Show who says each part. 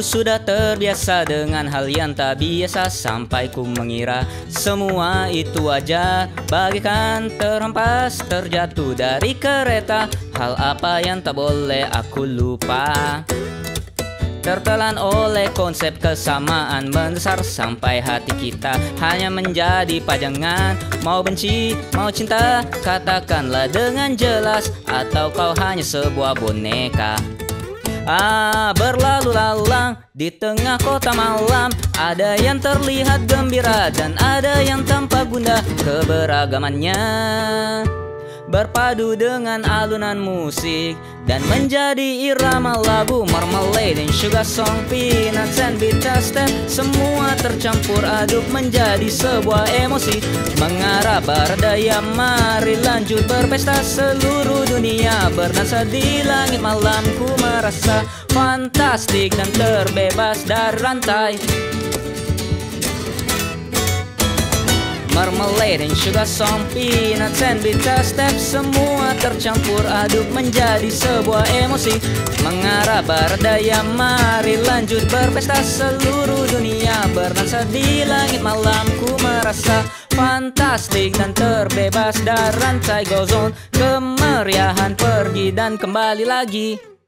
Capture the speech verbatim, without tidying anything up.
Speaker 1: sudah terbiasa dengan hal yang tak biasa, sampai ku mengira semua itu wajar, bagaikan terhempas terjatuh dari kereta. Hal apa yang tak boleh aku lupa, tertelan oleh konsep kesamaan mendasar, sampai hati kita hanya menjadi pajangan. Mau benci, mau cinta, katakanlah dengan jelas, atau kau hanya sebuah boneka. Ah, berlalu lalang di tengah kota malam, ada yang terlihat gembira dan ada yang tampak gundah. Keberagamannya berpadu dengan alunan musik dan menjadi irama lagu. Marmalade and sugar song, peanuts and bitter step, semua tercampur aduk menjadi sebuah emosi. Mengarah barat daya, mari lanjut berpesta. Seluruh dunia berdansa di langit malam, ku merasa fantastik dan terbebas dari rantai. Marmalade and sugar song, peanuts and bitter step, semua tercampur aduk menjadi sebuah emosi. Mengarah barat daya, mari lanjut berpesta. Seluruh dunia berdansa di langit malam, ku merasa fantastik dan terbebas dari rantai. Goes on, kemeriahan pergi dan kembali lagi.